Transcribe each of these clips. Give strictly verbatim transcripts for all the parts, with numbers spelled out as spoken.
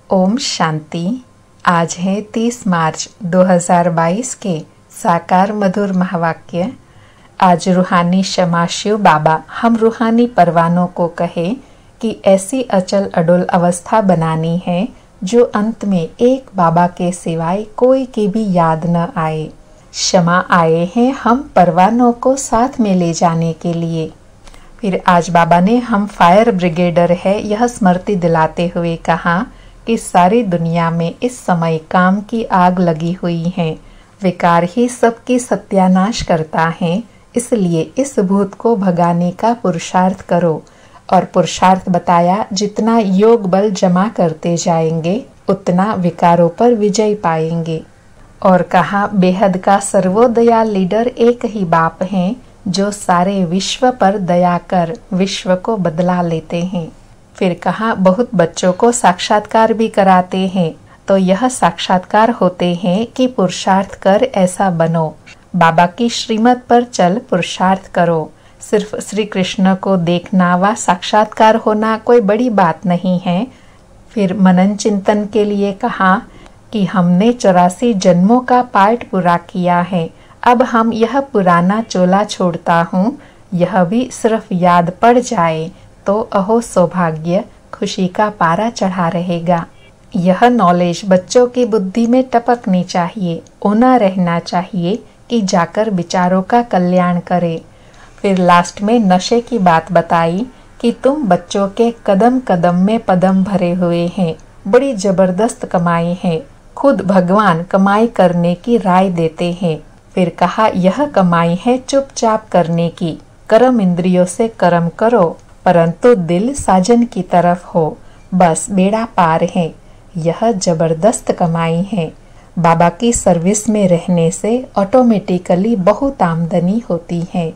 ओम शांति। आज है तीस मार्च दो हज़ार बाईस के साकार मधुर महावाक्य। आज रूहानी शमाशिव बाबा हम रूहानी परवानों को कहे कि ऐसी अचल अडोल अवस्था बनानी है जो अंत में एक बाबा के सिवाय कोई की भी याद न आए। क्षमा आए हैं हम परवानों को साथ में ले जाने के लिए। फिर आज बाबा ने हम फायर ब्रिगेडर है यह स्मृति दिलाते हुए कहा कि सारी दुनिया में इस समय काम की आग लगी हुई है। विकार ही सबकी सत्यानाश करता है, इसलिए इस भूत को भगाने का पुरुषार्थ करो। और पुरुषार्थ बताया, जितना योग बल जमा करते जाएंगे उतना विकारों पर विजय पाएंगे। और कहा, बेहद का सर्वोदया लीडर एक ही बाप हैं जो सारे विश्व पर दया कर विश्व को बदला लेते हैं। फिर कहा, बहुत बच्चों को साक्षात्कार भी कराते हैं, तो यह साक्षात्कार होते हैं कि पुरुषार्थ कर ऐसा बनो। बाबा की श्रीमत पर चल पुरुषार्थ करो। सिर्फ श्री कृष्ण को देखना व साक्षात्कार होना कोई बड़ी बात नहीं है। फिर मनन चिंतन के लिए कहा कि हमने चौरासी जन्मों का पाठ पूरा किया है, अब हम यह पुराना चोला छोड़ता हूँ। यह भी सिर्फ याद पड़ जाए तो अहो सौभाग्य, खुशी का पारा चढ़ा रहेगा। यह नॉलेज बच्चों की बुद्धि में टपकनी चाहिए, ओना रहना चाहिए कि जाकर विचारों का कल्याण करे। फिर लास्ट में नशे की बात बताई कि तुम बच्चों के कदम कदम में पदम भरे हुए हैं, बड़ी जबरदस्त कमाई है, खुद भगवान कमाई करने की राय देते हैं। फिर कहा, यह कमाई है चुपचाप करने की, कर्म इंद्रियों से कर्म करो परंतु दिल साजन की तरफ हो, बस बेड़ा पार है। यह जबरदस्त कमाई है। बाबा की सर्विस में रहने से ऑटोमेटिकली बहुत आमदनी होती है।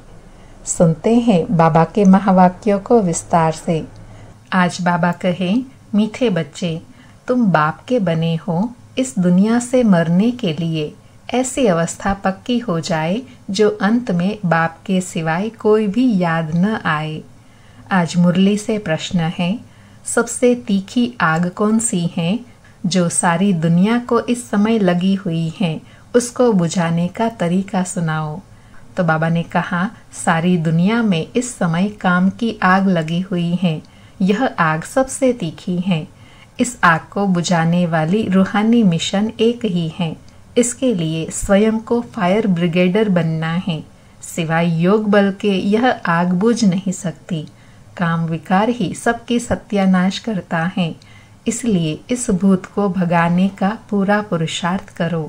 सुनते हैं बाबा के महावाक्यों को विस्तार से। आज बाबा कहे, मीठे बच्चे, तुम बाप के बने हो इस दुनिया से मरने के लिए। ऐसी अवस्था पक्की हो जाए जो अंत में बाप के सिवाय कोई भी याद न आए। आज मुरली से प्रश्न है, सबसे तीखी आग कौन सी है जो सारी दुनिया को इस समय लगी हुई है, उसको बुझाने का तरीका सुनाओ। तो बाबा ने कहा, सारी दुनिया में इस समय काम की आग लगी हुई है, यह आग सबसे तीखी है। इस आग को बुझाने वाली रूहानी मिशन एक ही है। इसके लिए स्वयं को फायर ब्रिगेडर बनना है। सिवाय योग बल के यह आग बुझ नहीं सकती। काम विकार ही सबकी सत्यानाश करता है, इसलिए इस भूत को भगाने का पूरा पुरुषार्थ करो।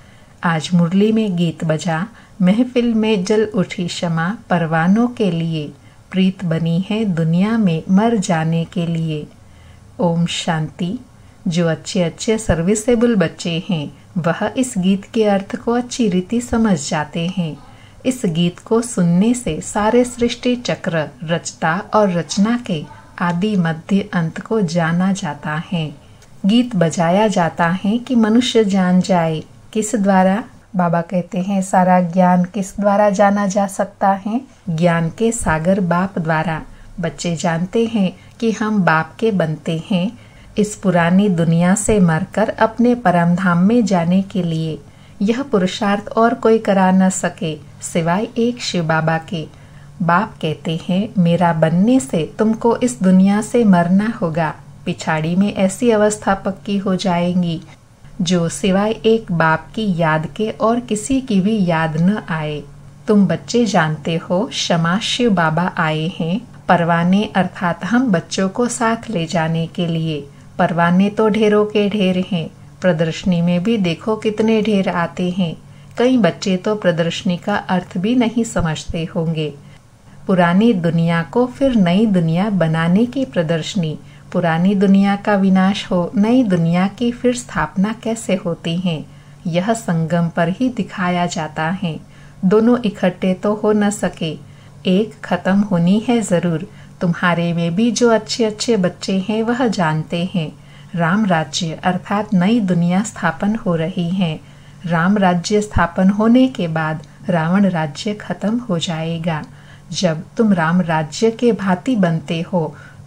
आज मुरली में गीत बजा, महफिल में जल उठी क्षमा, परवानों के लिए प्रीत बनी है दुनिया में मर जाने के लिए। ओम शांति। जो अच्छे अच्छे सर्विसेबल बच्चे हैं वह इस गीत के अर्थ को अच्छी रीति समझ जाते हैं। इस गीत को सुनने से सारे सृष्टि चक्र रचता और रचना के आदि मध्य अंत को जाना जाता है। गीत बजाया जाता है कि मनुष्य जान जाए। किस द्वारा? बाबा कहते हैं, सारा ज्ञान किस द्वारा जाना जा सकता है? ज्ञान के सागर बाप द्वारा। बच्चे जानते हैं कि हम बाप के बनते हैं इस पुरानी दुनिया से मरकर अपने परम धाम में जाने के लिए। यह पुरुषार्थ और कोई करा न सके सिवाय एक शिव बाबा के। बाप कहते हैं, मेरा बनने से तुमको इस दुनिया से मरना होगा। पिछाड़ी में ऐसी अवस्था पक्की हो जाएगी जो सिवाय एक बाप की याद के और किसी की भी याद न आए। तुम बच्चे जानते हो, क्षमा शिव बाबा आए हैं परवाने अर्थात हम बच्चों को साथ ले जाने के लिए। परवाने तो ढेरों के ढेर हैं, प्रदर्शनी में भी देखो कितने ढेर आते हैं। कई बच्चे तो प्रदर्शनी का अर्थ भी नहीं समझते होंगे। पुरानी दुनिया को फिर नई दुनिया बनाने की प्रदर्शनी। पुरानी दुनिया का विनाश हो, नई दुनिया की फिर स्थापना कैसे होती है, यह संगम पर ही दिखाया जाता है। दोनों इकट्ठे तो हो न सके, एक खत्म होनी है जरूर। तुम्हारे में भी जो अच्छे अच्छे बच्चे हैं वह जानते हैं, राम राज्य अर्थात नई दुनिया स्थापन हो रही है। राम राज्य स्थापन होने के बाद रावण राज्य खत्म हो जाएगा। जब तुम राम राज्य के भांति बनते हो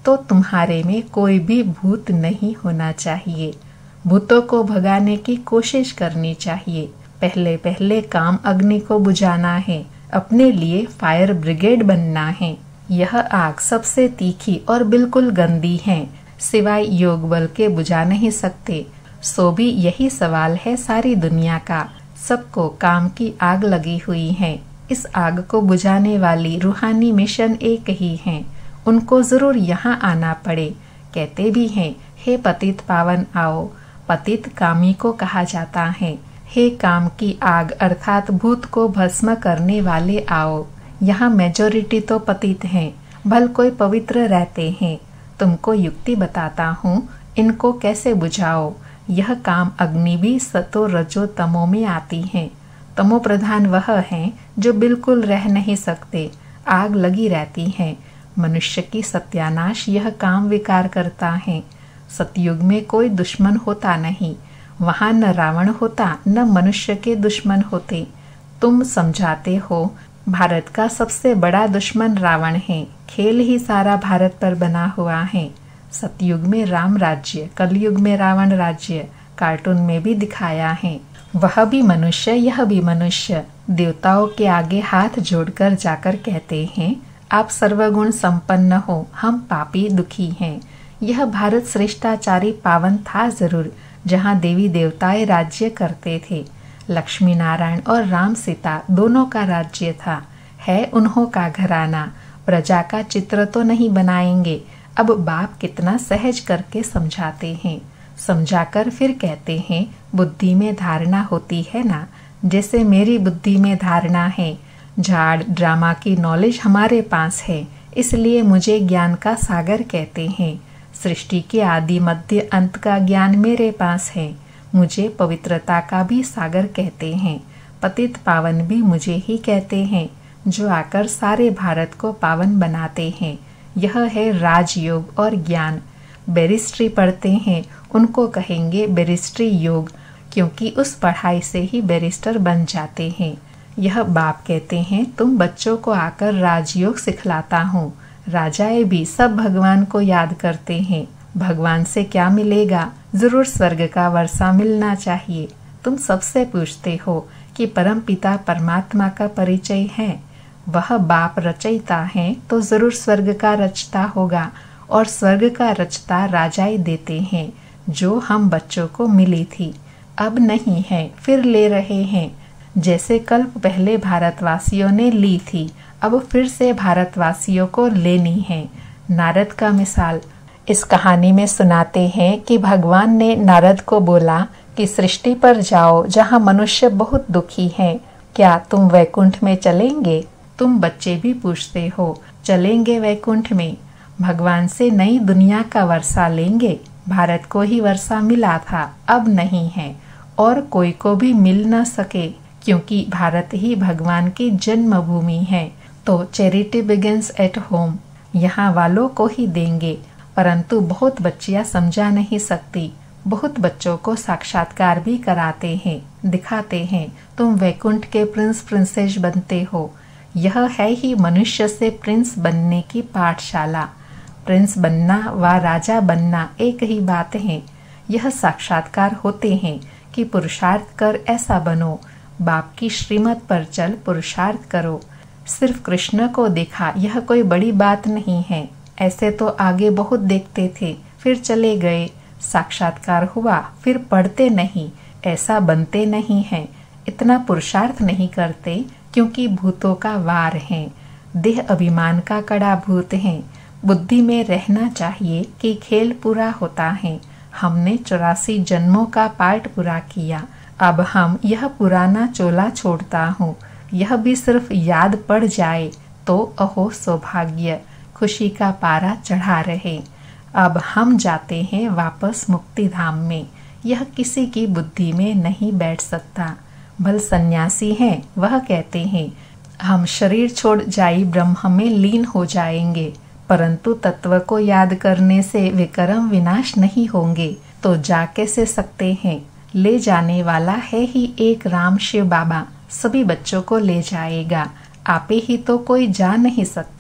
तो तुम्हारे में कोई भी भूत नहीं होना चाहिए। भूतों को भगाने की कोशिश करनी चाहिए। पहले पहले काम अग्नि को बुझाना है, अपने लिए फायर ब्रिगेड बनना है। यह आग सबसे तीखी और बिल्कुल गंदी है, सिवाय योग बल के बुझा नहीं सकते। सो भी यही सवाल है सारी दुनिया का। सबको काम की आग लगी हुई है। इस आग को बुझाने वाली रूहानी मिशन एक ही है। उनको जरूर यहाँ आना पड़े। कहते भी हैं, हे पतित पावन आओ। पतित कामी को कहा जाता है। हे काम की आग अर्थात भूत को भस्म करने वाले आओ। यहाँ मेजोरिटी तो पतित हैं, भल कोई पवित्र रहते हैं। तुमको युक्ति बताता हूँ, इनको कैसे बुझाओ। यह काम अग्नि भी सतो रजो तमो में आती है। तमो प्रधान वह हैं जो बिल्कुल रह नहीं सकते, आग लगी रहती है। मनुष्य की सत्यानाश यह काम विकार करता है। सतयुग में कोई दुश्मन होता नहीं। वहाँ न रावण होता, न मनुष्य के दुश्मन होते। तुम समझाते हो भारत का सबसे बड़ा दुश्मन रावण है। खेल ही सारा भारत पर बना हुआ है। सतयुग में राम राज्य, कलयुग में रावण राज्य कार्टून में भी दिखाया है। वह भी मनुष्य, यह भी मनुष्य। देवताओं के आगे हाथ जोड़कर जाकर कहते हैं, आप सर्वगुण संपन्न हो, हम पापी दुखी हैं। यह भारत श्रेष्ठाचारी पावन था जरूर, जहाँ देवी देवताएं राज्य करते थे। लक्ष्मी नारायण और राम सीता दोनों का राज्य था। है उन्हों का घराना। प्रजा का चित्र तो नहीं बनाएंगे। अब बाप कितना सहज करके समझाते हैं। समझाकर फिर कहते हैं, बुद्धि में धारणा होती है ना, जैसे मेरी बुद्धि में धारणा है। झाड़ ड्रामा की नॉलेज हमारे पास है, इसलिए मुझे ज्ञान का सागर कहते हैं। सृष्टि के आदि मध्य अंत का ज्ञान मेरे पास है। मुझे पवित्रता का भी सागर कहते हैं। पतित पावन भी मुझे ही कहते हैं, जो आकर सारे भारत को पावन बनाते हैं। यह है राजयोग और ज्ञान। बैरिस्ट्री पढ़ते हैं, उनको कहेंगे बैरिस्ट्री योग, क्योंकि उस पढ़ाई से ही बैरिस्टर बन जाते हैं। यह बाप कहते हैं, तुम बच्चों को आकर राजयोग सिखलाता हूँ। राजाएं भी सब भगवान को याद करते हैं। भगवान से क्या मिलेगा? जरूर स्वर्ग का वर्षा मिलना चाहिए। तुम सबसे पूछते हो कि परम पिता परमात्मा का परिचय है। वह बाप रचयिता है, तो जरूर स्वर्ग का रचता होगा, और स्वर्ग का रचता राजाएं देते हैं, जो हम बच्चों को मिली थी। अब नहीं है, फिर ले रहे हैं। जैसे कल्प पहले भारतवासियों ने ली थी, अब फिर से भारतवासियों को लेनी है। नारद का मिसाल इस कहानी में सुनाते हैं कि भगवान ने नारद को बोला कि सृष्टि पर जाओ, जहाँ मनुष्य बहुत दुखी हैं। क्या तुम वैकुंठ में चलेंगे? तुम बच्चे भी पूछते हो, चलेंगे वैकुंठ में? भगवान से नई दुनिया का वर्षा लेंगे। भारत को ही वर्षा मिला था, अब नहीं है, और कोई को भी मिल न सके, क्योंकि भारत ही भगवान की जन्मभूमि है। तो चैरिटी बिगिंस एट होम, यहाँ वालों को ही देंगे। परंतु बहुत बच्चियां समझा नहीं सकती। बहुत बच्चों को साक्षात्कार भी कराते हैं, दिखाते हैं, तुम वैकुंठ के प्रिंस प्रिंसेस बनते हो। यह है ही मनुष्य से प्रिंस बनने की पाठशाला। प्रिंस बनना व राजा बनना एक ही बात है। यह साक्षात्कार होते हैं कि पुरुषार्थ कर ऐसा बनो। बाप की श्रीमत पर चल, पुरुषार्थ करो। सिर्फ कृष्ण को देखा, यह कोई बड़ी बात नहीं है। ऐसे तो आगे बहुत देखते थे, फिर चले गए। साक्षात्कार हुआ, फिर पढ़ते नहीं, ऐसा बनते नहीं हैं। इतना पुरुषार्थ नहीं करते, क्योंकि भूतों का वार है। देह अभिमान का कड़ा भूत है। बुद्धि में रहना चाहिए कि खेल पूरा होता है। हमने चौरासी जन्मों का पार्ट पूरा किया। अब हम यह पुराना चोला छोड़ता हूँ। यह भी सिर्फ याद पड़ जाए तो अहो सौभाग्य, खुशी का पारा चढ़ा रहे। अब हम जाते हैं वापस मुक्ति धाम में। यह किसी की बुद्धि में नहीं बैठ सकता। भल सन्यासी हैं, वह कहते हैं हम शरीर छोड़ जाई ब्रह्म में लीन हो जाएंगे, परंतु तत्व को याद करने से विकर्म विनाश नहीं होंगे। तो जा कैसे सकते हैं? ले जाने वाला है ही एक राम शिव बाबा, सभी बच्चों को ले जाएगा। आपे ही तो कोई जा नहीं सकता।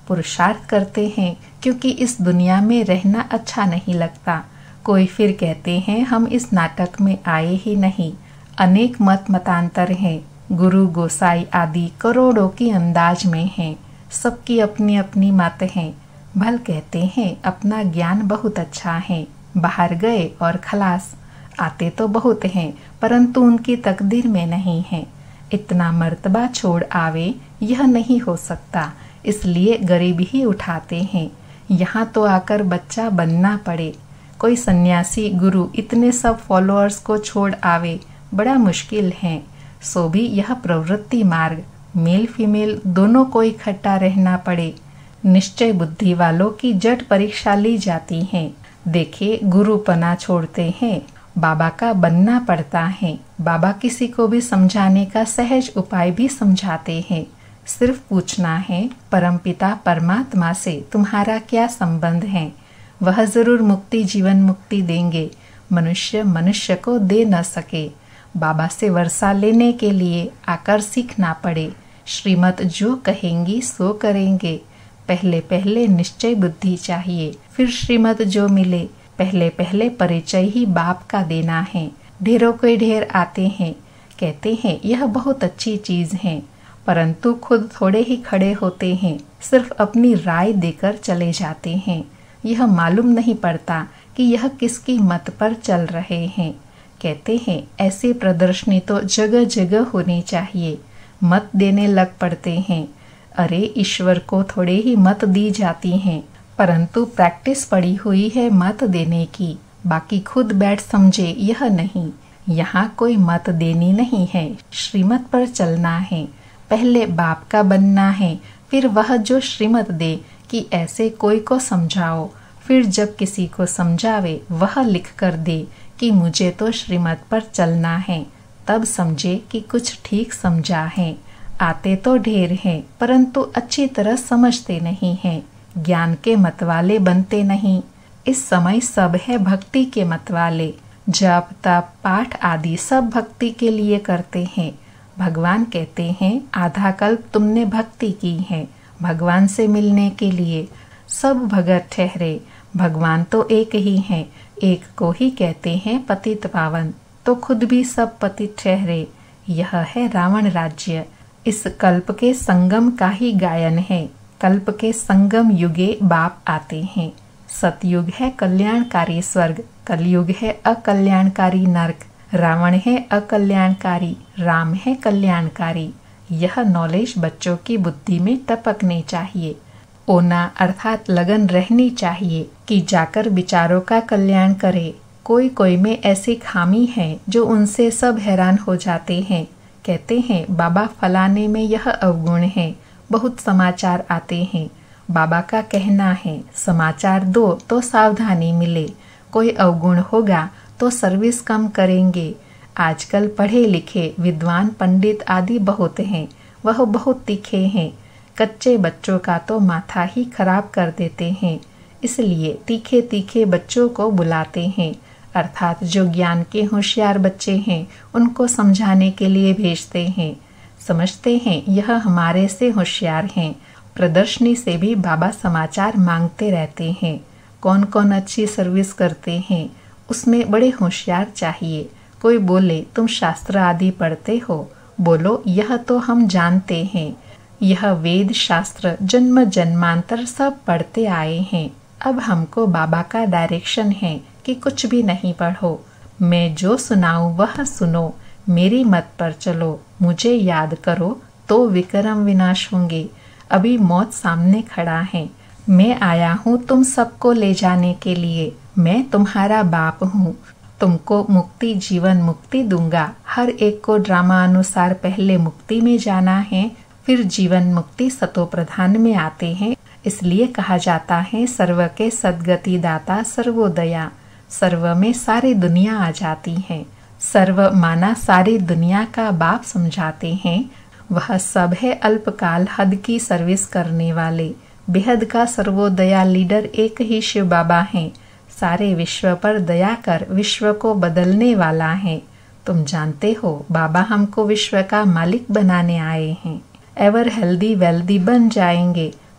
पुरुषार्थ करते हैं क्योंकि इस दुनिया में रहना अच्छा नहीं लगता। कोई फिर कहते हैं हम इस नाटक में आए ही नहीं। अनेक मत मतांतर हैं। गुरु गोसाई आदि करोड़ों की अंदाज में हैं। सबकी अपनी अपनी मत हैं। भल कहते हैं अपना ज्ञान बहुत अच्छा है, बाहर गए और खलास। आते तो बहुत हैं परंतु उनकी तकदीर में नहीं है। इतना मर्तबा छोड़ आवे यह नहीं हो सकता, इसलिए गरीब ही उठाते हैं। यहाँ तो आकर बच्चा बनना पड़े। कोई सन्यासी गुरु इतने सब फॉलोअर्स को छोड़ आवे बड़ा मुश्किल है। सो भी यह प्रवृत्ति मार्ग, मेल फीमेल दोनों को इकट्ठा रहना पड़े। निश्चय बुद्धि वालों की जट परीक्षा ली जाती है। देखे गुरु पना छोड़ते हैं, बाबा का बनना पड़ता है। बाबा किसी को भी समझाने का सहज उपाय भी समझाते हैं। सिर्फ पूछना है परमपिता परमात्मा से तुम्हारा क्या संबंध है। वह जरूर मुक्ति जीवन मुक्ति देंगे। मनुष्य मनुष्य को दे न सके। बाबा से वर्षा लेने के लिए आकर सीखना पड़े। श्रीमत जो कहेंगी सो करेंगे। पहले पहले निश्चय बुद्धि चाहिए, फिर श्रीमत जो मिले। पहले पहले परिचय ही बाप का देना है। ढेरों के ढेर आते हैं, कहते हैं यह बहुत अच्छी चीज है, परंतु खुद थोड़े ही खड़े होते हैं, सिर्फ अपनी राय देकर चले जाते हैं। यह मालूम नहीं पड़ता कि यह किसकी मत पर चल रहे हैं। कहते हैं ऐसी प्रदर्शनी तो जगह जगह होनी चाहिए। मत देने लग पड़ते हैं। अरे ईश्वर को थोड़े ही मत दी जाती हैं, परंतु प्रैक्टिस पड़ी हुई है मत देने की। बाकी खुद बैठ समझे यह नहीं। यहाँ कोई मत देनी नहीं है, श्रीमत पर चलना है। पहले बाप का बनना है, फिर वह जो श्रीमत दे कि ऐसे कोई को समझाओ। फिर जब किसी को समझावे वह लिख कर दे कि मुझे तो श्रीमत पर चलना है, तब समझे कि कुछ ठीक समझा है। आते तो ढेर हैं, परंतु अच्छी तरह समझते नहीं हैं। ज्ञान के मतवाले बनते नहीं। इस समय सब है भक्ति के मतवाले। जप तप पाठ आदि सब भक्ति के लिए करते हैं। भगवान कहते हैं आधा कल्प तुमने भक्ति की है, भगवान से मिलने के लिए। सब भगत ठहरे, भगवान तो एक ही हैं। एक को ही कहते हैं पतित पावन, तो खुद भी सब पतित ठहरे। यह है रावण राज्य। इस कल्प के संगम का ही गायन है। कल्प के संगम युगे बाप आते हैं। सतयुग है कल्याणकारी स्वर्ग, कलयुग है अकल्याणकारी नरक। रावण है अकल्याणकारी, राम है कल्याणकारी। यह नॉलेज बच्चों की बुद्धि में टपकनी चाहिए। ओना अर्थात लगन रहनी चाहिए कि जाकर विचारों का कल्याण करे। कोई कोई में ऐसी खामी है जो उनसे सब हैरान हो जाते हैं। कहते हैं बाबा फलाने में यह अवगुण है। बहुत समाचार आते हैं। बाबा का कहना है समाचार दो तो सावधानी मिले। कोई अवगुण होगा तो सर्विस कम करेंगे। आजकल पढ़े लिखे विद्वान पंडित आदि बहुत हैं, वह बहुत तीखे हैं। कच्चे बच्चों का तो माथा ही खराब कर देते हैं, इसलिए तीखे तीखे बच्चों को बुलाते हैं। अर्थात जो ज्ञान के होशियार बच्चे हैं उनको समझाने के लिए भेजते हैं। समझते हैं यह हमारे से होशियार हैं। प्रदर्शनी से भी बाबा समाचार मांगते रहते हैं। कौन कौन अच्छी सर्विस करते हैं, उसमें बड़े होशियार चाहिए। कोई बोले तुम शास्त्र आदि पढ़ते हो, बोलो यह तो हम जानते हैं। यह वेद शास्त्र जन्म जन्मांतर सब पढ़ते आए हैं। अब हमको बाबा का डायरेक्शन है कि कुछ भी नहीं पढ़ो, मैं जो सुनाऊं वह सुनो, मेरी मत पर चलो, मुझे याद करो तो विक्रम विनाश होंगे। अभी मौत सामने खड़ा है। मैं आया हूँ तुम सबको ले जाने के लिए। मैं तुम्हारा बाप हूँ। तुमको मुक्ति जीवन मुक्ति दूंगा। हर एक को ड्रामा अनुसार पहले मुक्ति में जाना है, फिर जीवन मुक्ति सतो प्रधान में आते हैं। इसलिए कहा जाता है सर्व के सद्गति दाता सर्वोदया। सर्व में सारी दुनिया आ जाती है। सर्व माना सारी दुनिया का बाप समझाते हैं। वह सब है अल्पकाल हद की सर्विस करने वाले। बेहद का सर्वोदया लीडर एक ही शिव बाबा हैं। सारे विश्व पर दया कर विश्व को बदलने वाला है। तुम जानते हो बाबा हमको विश्व का मालिक बनाने आए हैं। एवर हेल्दी वेल्दी बन जाएंगे,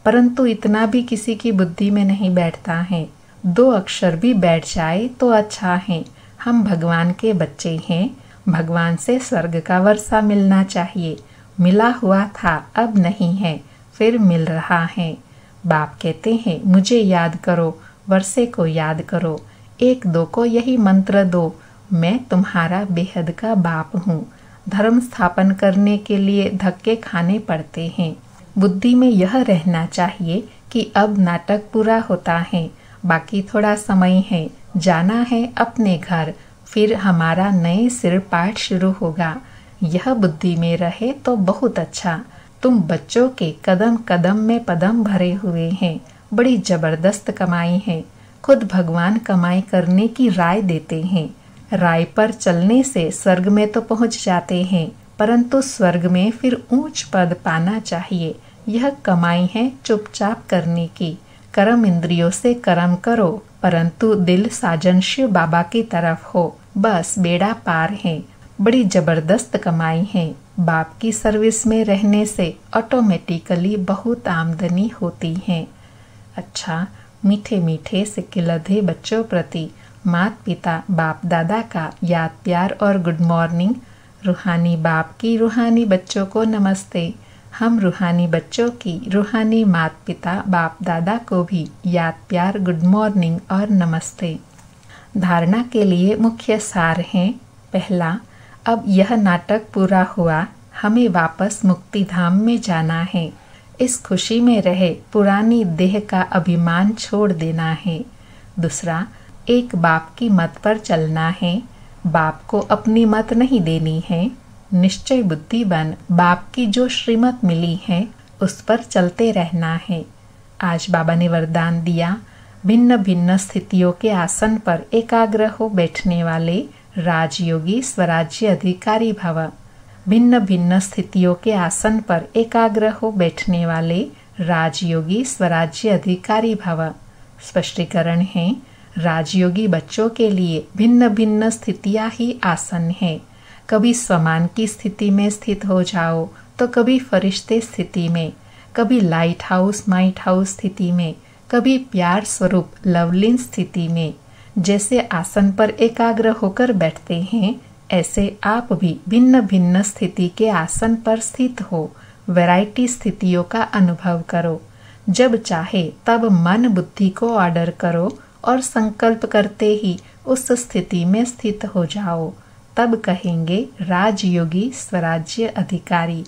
परंतु इतना भी किसी की बुद्धि में नहीं बैठता है। दो अक्षर भी बैठ जाए तो अच्छा है। हम भगवान के बच्चे हैं, भगवान से स्वर्ग का वर्षा मिलना चाहिए। मिला हुआ था, अब नहीं है, फिर मिल रहा है। बाप कहते हैं मुझे याद करो, वर्षे को याद करो, एक दो को यही मंत्र दो, मैं तुम्हारा बेहद का बाप हूँ। धर्म स्थापन करने के लिए धक्के खाने पड़ते हैं। बुद्धि में यह रहना चाहिए कि अब नाटक पूरा होता है, बाकी थोड़ा समय है, जाना है अपने घर, फिर हमारा नए सिर पाठ शुरू होगा। यह बुद्धि में रहे तो बहुत अच्छा। तुम बच्चों के कदम कदम में पदम भरे हुए हैं, बड़ी जबरदस्त कमाई है। खुद भगवान कमाई करने की राय देते हैं। राय पर चलने से स्वर्ग में तो पहुंच जाते हैं, परंतु स्वर्ग में फिर ऊंच पद पाना चाहिए। यह कमाई है चुपचाप करने की। कर्म इंद्रियों से कर्म करो, परंतु दिल साजन शिव बाबा की तरफ हो, बस बेड़ा पार है। बड़ी जबरदस्त कमाई है। बाप की सर्विस में रहने से ऑटोमेटिकली बहुत आमदनी होती है। अच्छा, मीठे मीठे सिक्के लधे बच्चों प्रति माता पिता बाप दादा का याद प्यार और गुड मॉर्निंग। रूहानी बाप की रूहानी बच्चों को नमस्ते। हम रूहानी बच्चों की रूहानी माता पिता बाप दादा को भी याद प्यार गुड मॉर्निंग और नमस्ते। धारणा के लिए मुख्य सार हैं। पहला, अब यह नाटक पूरा हुआ, हमें वापस मुक्ति धाम में जाना है। इस खुशी में रहे पुरानी देह का अभिमान छोड़ देना है। दूसरा, एक बाप की मत पर चलना है, बाप को अपनी मत नहीं देनी है। निश्चय बुद्धि बन बाप की जो श्रीमत मिली है उस पर चलते रहना है। आज बाबा ने वरदान दिया, भिन्न भिन्न स्थितियों के आसन पर एकाग्र हो बैठने वाले राजयोगी स्वराज्य अधिकारी भव। भिन्न भिन्न स्थितियों के आसन पर एकाग्र हो बैठने वाले राजयोगी स्वराज्य अधिकारी भव। स्पष्टीकरण है, राजयोगी बच्चों के लिए भिन्न भिन्न स्थितियां ही आसन है। कभी स्वमान की स्थिति में स्थित हो जाओ तो कभी फरिश्ते स्थिति में, कभी लाइट हाउस माइट हाउस स्थिति में, कभी प्यार स्वरूप लवलीन स्थिति में। जैसे आसन पर एकाग्र होकर बैठते हैं, ऐसे आप भी भिन्न भिन्न स्थिति के आसन पर स्थित हो। वैरायटी स्थितियों का अनुभव करो। जब चाहे तब मन बुद्धि को ऑर्डर करो और संकल्प करते ही उस स्थिति में स्थित हो जाओ, तब कहेंगे राजयोगी स्वराज्य अधिकारी।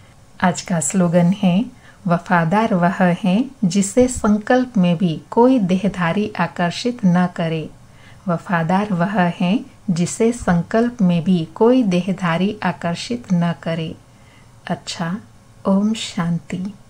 आज का स्लोगन है, वफादार वह है जिसे संकल्प में भी कोई देहधारी आकर्षित न करे। वफादार वह है जिसे संकल्प में भी कोई देहधारी आकर्षित न करे। अच्छा, ओम शांति।